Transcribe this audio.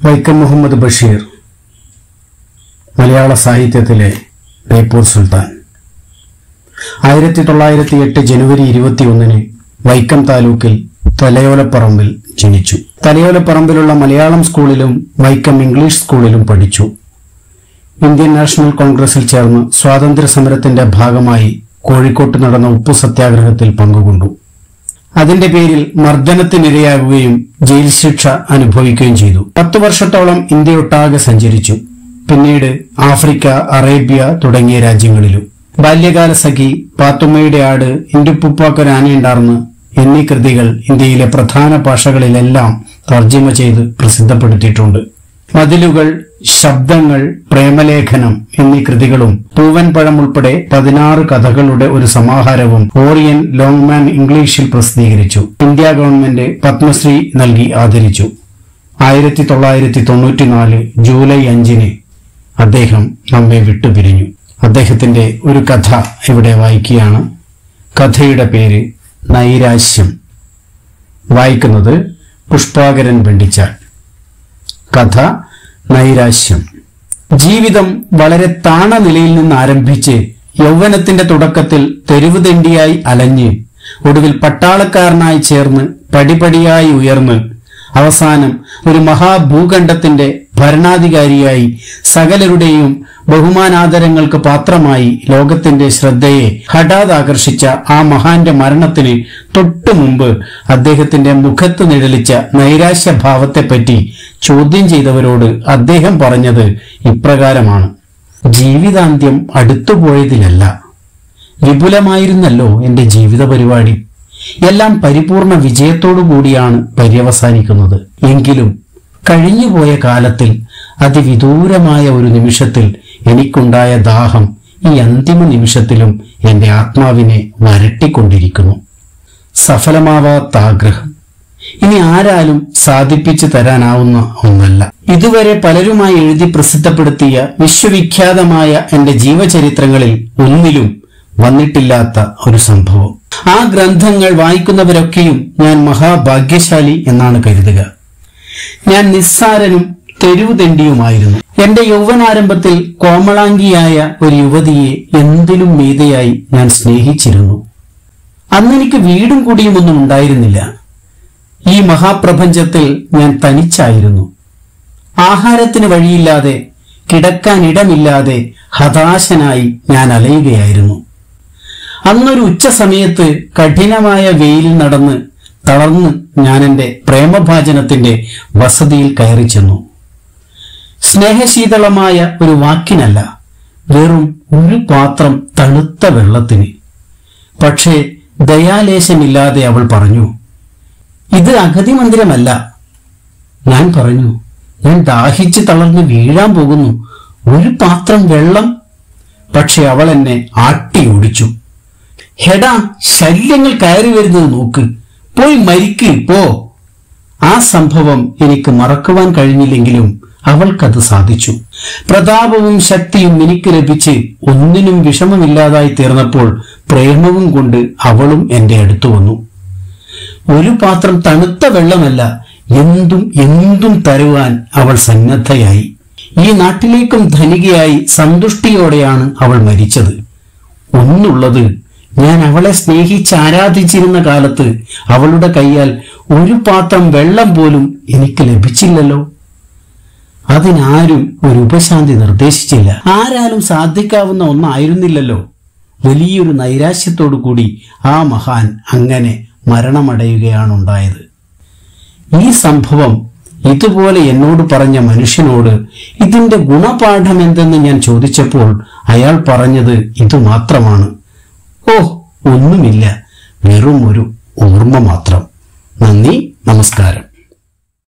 വൈക്കം മുഹമ്മദ് ബഷീർ മലയാള സാഹിത്യത്തിലെ ബേപ്പൂർ സുൽത്താൻ. 1908 ജനുവരി 21 വൈക്കം താലൂക്കിൽ തലയോലപ്പറമ്പിൽ ജനിച്ചു. തലയോലപ്പറമ്പിലുള്ള മലയാളം സ്കൂളിലും വൈക്കം ഇംഗ്ലീഷ് സ്കൂളിലും പഠിച്ചു. ഇന്ത്യൻ നാഷണൽ കോൺഗ്രസിൽ ചേർന്ന് സ്വാതന്ത്ര്യ സമരത്തിന്റെ ഭാഗമായി കോഴിക്കോട്ട് നടന്ന ഉപ്പു സത്യാഗ്രഹത്തിൽ പങ്കുകൊണ്ടു. അതിന്റെ പേരിൽ മർദ്ദനത്തിനിരയാകുകയും ജയിൽ ശിക്ഷ അനുഭവിക്കുകയും ചെയ്തു. 10 വർഷത്തോളം ഇന്ത്യയൊട്ടാകെ സഞ്ചരിച്ചു. പിന്നീട് ആഫ്രിക്ക, അറേബ്യ തുടങ്ങിയ രാജ്യങ്ങളിലും. ബാല്യകാല സഖി, പാത്തുമ്മയുടെ ആട്, ഇന്റുപ്പുപ്പാക്കൊരാനയുണ്ടാർന്ന് എന്നീ കൃതികൾ ഇന്ത്യയിലെ പ്രധാന ഭാഷകളിലെല്ലാം തർജ്ജിമ ചെയ്ത് പ്രസിദ്ധപ്പെടുത്തിയിട്ടുണ്ട്. മതിലുകൾ, ശബ്ദങ്ങൾ, പ്രേമലേഖനം എന്നീ കൃതികളും പൂവൻ പഴം ഉൾപ്പെടെ 16 കഥകളുടെ ഒരു സമാഹാരവും ഓറിയൻ ലോങ്മാൻ ഇംഗ്ലീഷിൽ പ്രസിദ്ധീകരിച്ചു. ഇന്ത്യ ഗവൺമെന്റ് പത്മശ്രീ നൽകി ആദരിച്ചു. 1994 ജൂലൈ 5 അദ്ദേഹം നമ്മെ വിട്ടുപിരിഞ്ഞു. അദ്ദേഹത്തിന്റെ ഒരു കഥ ഇവിടെ വായിക്കുകയാണ്. കഥയുടെ പേര് നൈരാശ്യം. വായിക്കുന്നത് പുഷ്പാകരൻ വെണ്ടിച്ചാൽ. കഥ നൈരാശ്യം. ജീവിതം വളരെ താണ നിലയിൽ നിന്ന് ആരംഭിച്ച് യൗവനത്തിന്റെ തുടക്കത്തിൽ തെരുവുതെണ്ടിയായി അലഞ്ഞ് ഒടുവിൽ പട്ടാളക്കാരനായി ചേർന്ന് പടിപടിയായി ഉയർന്ന് അവസാനം ഒരു മഹാഭൂഖണ്ഡത്തിന്റെ ഭരണാധികാരിയായി സകലരുടെയും ബഹുമാനാദരങ്ങൾക്ക് പാത്രമായി ലോകത്തിന്റെ ശ്രദ്ധയെ ഹഠാത് ആകർഷിച്ച ആ മഹാന്റെ മരണത്തിന് തൊട്ടു മുമ്പ് അദ്ദേഹത്തിന്റെ മുഖത്ത് നിഴലിച്ച നൈരാശ്യഭാവത്തെപ്പറ്റി ചോദ്യം ചെയ്തവരോട് അദ്ദേഹം പറഞ്ഞത് ഇപ്രകാരമാണ്: ജീവിതാന്ത്യം അടുത്തുപോയതിലല്ല, വിപുലമായിരുന്നല്ലോ എന്റെ ജീവിത പരിപാടി. എല്ലാം പരിപൂർണ വിജയത്തോടു കൂടിയാണ് പര്യവസാനിക്കുന്നത്. എങ്കിലും കഴിഞ്ഞുപോയ കാലത്തിൽ അതിവിദൂരമായ ഒരു നിമിഷത്തിൽ എനിക്കുണ്ടായ ദാഹം ഈ അന്തിമ നിമിഷത്തിലും എന്റെ ആത്മാവിനെ വരട്ടിക്കൊണ്ടിരിക്കുന്നു. സഫലമാവാത്ത ആഗ്രഹം ഇനി ആരാലും സാധിപ്പിച്ചു തരാനാവുന്ന ഒന്നല്ല. ഇതുവരെ പലരുമായി എഴുതി പ്രസിദ്ധപ്പെടുത്തിയ വിശ്വവിഖ്യാതമായ എന്റെ ജീവചരിത്രങ്ങളിൽ ഒന്നിലും വന്നിട്ടില്ലാത്ത ഒരു സംഭവം. ആ ഗ്രന്ഥങ്ങൾ വായിക്കുന്നവരൊക്കെയും ഞാൻ മഹാഭാഗ്യശാലി എന്നാണ് കരുതുക. ഞാൻ നിസ്സാരനും തെരുവുതെണ്ടിയുമായിരുന്നു. എന്റെ യൗവനാരംഭത്തിൽ കോമളാംഗിയായ ഒരു യുവതിയെ എന്തിനും മീതയായി ഞാൻ സ്നേഹിച്ചിരുന്നു. അന്നെനിക്ക് വീടും കുടിയുമൊന്നും ഉണ്ടായിരുന്നില്ല. ഈ മഹാപ്രപഞ്ചത്തിൽ ഞാൻ തനിച്ചായിരുന്നു. ആഹാരത്തിന് വഴിയില്ലാതെ, കിടക്കാൻ ഇടമില്ലാതെ ഹതാശനായി ഞാൻ അലയുകയായിരുന്നു. അന്നൊരു ഉച്ച സമയത്ത് കഠിനമായ വെയിലിൽ നടന്ന് തളർന്ന് ഞാൻ എന്റെ പ്രേമഭാജനത്തിന്റെ വസതിയിൽ കയറി ചെന്നു. സ്നേഹശീതളമായ ഒരു വാക്കിനല്ല, വെറും ഒരു പാത്രം തണുത്ത വെള്ളത്തിന്. പക്ഷേ ദയാലേശമില്ലാതെ അവൾ പറഞ്ഞു, ഇത് അഗതി മന്ദിരമല്ല. ഞാൻ പറഞ്ഞു, ഞാൻ ദാഹിച്ച് തളർന്ന് വീഴാൻ പോകുന്നു, ഒരു പാത്രം വെള്ളം. പക്ഷെ അവൾ എന്നെ ആട്ടി ഓടിച്ചു. ഹെടാ, ശല്യങ്ങൾ കയറി വരുന്നത് നോക്ക്, പോയി മരിക്ക് പോ. ആ സംഭവം എനിക്ക് മറക്കുവാൻ കഴിഞ്ഞില്ലെങ്കിലും അവൾക്കത് സാധിച്ചു. പ്രതാപവും ശക്തിയും എനിക്ക് ലഭിച്ച് ഒന്നിനും വിഷമമില്ലാതായി തീർന്നപ്പോൾ പ്രേമവും കൊണ്ട് അവളും എന്റെ അടുത്തു വന്നു. ഒരു പാത്രം തണുത്ത വെള്ളമല്ല, എന്തും തരുവാൻ അവൾ സന്നദ്ധയായി. ഈ നാട്ടിലേക്കും ധനികയായി സന്തുഷ്ടിയോടെയാണ് അവൾ മരിച്ചത്. ഒന്നുള്ളത്, ഞാൻ അവളെ സ്നേഹിച്ച് ആരാധിച്ചിരുന്ന കാലത്ത് അവളുടെ കൈയാൽ ഒരു പാത്രം വെള്ളം പോലും എനിക്ക് ലഭിച്ചില്ലല്ലോ. അതിനാരും ഒരു ഉപശാന്തി നിർദ്ദേശിച്ചില്ല. ആരാലും സാധിക്കാവുന്ന ഒന്നായിരുന്നില്ലല്ലോ. വലിയൊരു നൈരാശ്യത്തോടു കൂടി ആ മഹാൻ അങ്ങനെ മരണമടയുകയാണുണ്ടായത്. ഈ സംഭവം ഇതുപോലെ എന്നോട് പറഞ്ഞ മനുഷ്യനോട് ഇതിന്റെ ഗുണപാഠം എന്തെന്ന് ഞാൻ ചോദിച്ചപ്പോൾ അയാൾ പറഞ്ഞത് ഇതുമാത്രമാണ്: ഓ, ഒന്നുമില്ല, വെറും ഒരു ഓർമ്മ മാത്രം. നന്ദി, നമസ്കാരം.